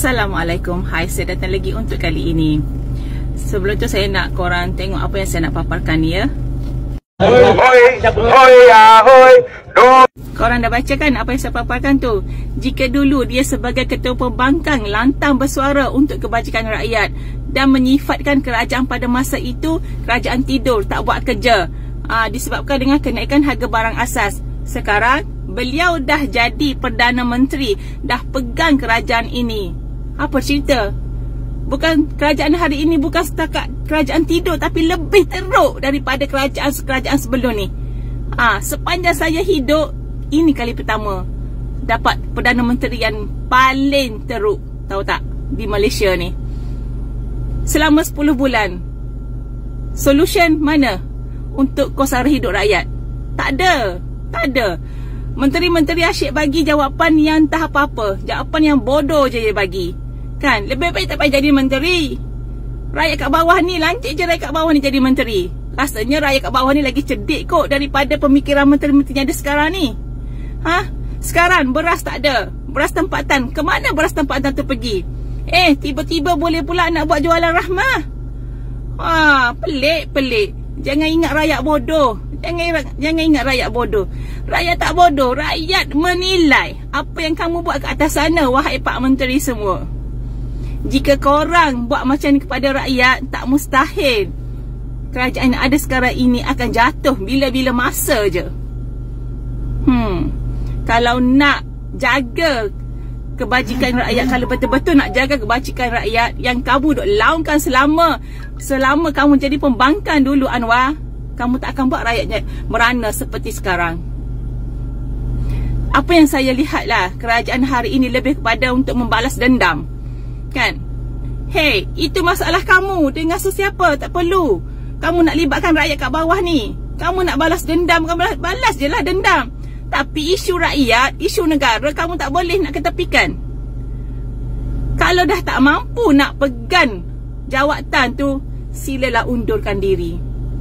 Assalamualaikum. Hai, saya datang lagi untuk kali ini. Sebelum tu saya nak korang tengok apa yang saya nak paparkan ni ya. Korang dah baca kan apa yang saya paparkan tu? Jika dulu dia sebagai ketua pembangkang lantang bersuara untuk kebajikan rakyat dan menyifatkan kerajaan pada masa itu kerajaan tidur, tak buat kerja, disebabkan dengan kenaikan harga barang asas. Sekarang beliau dah jadi Perdana Menteri, dah pegang kerajaan ini. Apa cerita? Bukan kerajaan hari ini bukan setakat kerajaan tidur, tapi lebih teruk daripada kerajaan sebelum ni. Sepanjang saya hidup, ini kali pertama dapat Perdana Menteri yang paling teruk, tahu tak, di Malaysia ni. Selama 10 bulan, solution mana untuk kos sara hidup rakyat? Tak ada. Menteri-menteri asyik bagi jawapan yang tak apa-apa, jawapan yang bodoh je dia bagi. Kan, lebih baik tak payah jadi menteri. Rakyat kat bawah ni, lancik je rakyat kat bawah ni jadi menteri. Rasanya rakyat kat bawah ni lagi cerdik kot daripada pemikiran menteri-menteri yang ada sekarang ni. Sekarang beras tak ada, beras tempatan. Kemana beras tempatan tu pergi? Tiba-tiba boleh pula nak buat jualan rahmah. Pelik. Jangan ingat rakyat bodoh. Jangan ingat rakyat bodoh. Rakyat tak bodoh. Rakyat menilai apa yang kamu buat kat atas sana, wahai Pak Menteri semua. Jika korang buat macam ni kepada rakyat, tak mustahil kerajaan yang ada sekarang ini akan jatuh bila-bila masa je. Kalau nak jaga kebajikan rakyat, kalau betul-betul nak jaga kebajikan rakyat yang kamu duk laungkan selama kamu jadi pembangkang dulu, Anwar, kamu tak akan buat rakyatnya merana seperti sekarang. Apa yang saya lihat lah, kerajaan hari ini lebih kepada untuk membalas dendam. Kan? Hey, itu masalah kamu dengan sesiapa, tak perlu kamu nak libatkan rakyat kat bawah ni. Kamu nak balas dendam, kamu balas je lah dendam. Tapi isu rakyat, isu negara, kamu tak boleh nak ketepikan. Kalau dah tak mampu nak pegang jawatan tu, silalah undurkan diri.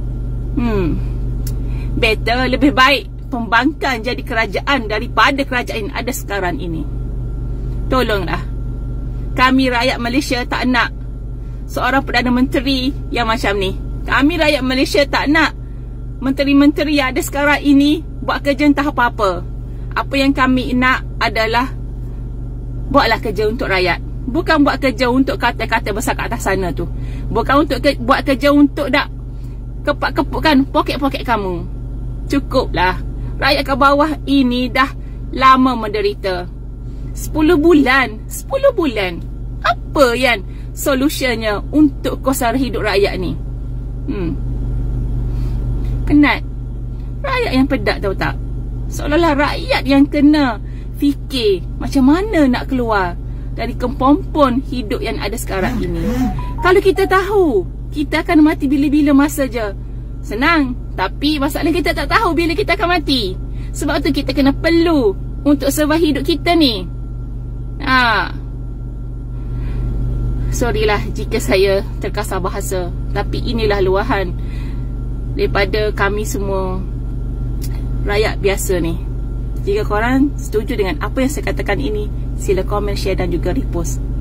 Better, lebih baik pembangkang jadi kerajaan daripada kerajaan yang ada sekarang ini. Tolonglah. Kami rakyat Malaysia tak nak seorang Perdana Menteri yang macam ni. Kami rakyat Malaysia tak nak menteri-menteri yang ada sekarang ini buat kerja entah apa-apa. Apa yang kami nak adalah buatlah kerja untuk rakyat. Bukan buat kerja untuk kata-kata besar kat atas sana tu. Bukan untuk buat kerja untuk nak kepak-kepukkan poket-poket kamu. Cukuplah. Rakyat kat bawah ini dah lama menderita. 10 bulan. Apa yang solusinya untuk kos sara hidup rakyat ni? Penat. Rakyat yang pedak, tahu tak? Seolah-olah rakyat yang kena fikir macam mana nak keluar dari kepompon hidup yang ada sekarang ini. Kalau kita tahu kita akan mati bila-bila masa je, senang. Tapi masalah kita tak tahu bila kita akan mati. Sebab tu kita kena perlu untuk survive hidup kita ni. Sorry lah jika saya terkasar bahasa, tapi inilah luahan daripada kami semua rakyat biasa ni. Jika korang setuju dengan apa yang saya katakan ini, sila komen, share dan juga repost.